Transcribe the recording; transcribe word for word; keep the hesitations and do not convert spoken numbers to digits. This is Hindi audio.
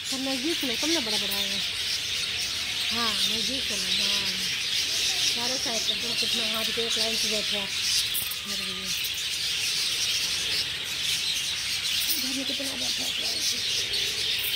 तो नज़दीक में कम ना बड़ा बड़ा है। हाँ नज़दीक है ना। हाँ चारों साइड पर तुम कितना हाथ के एक लाइन से बैठा घर में कितना बैठा है।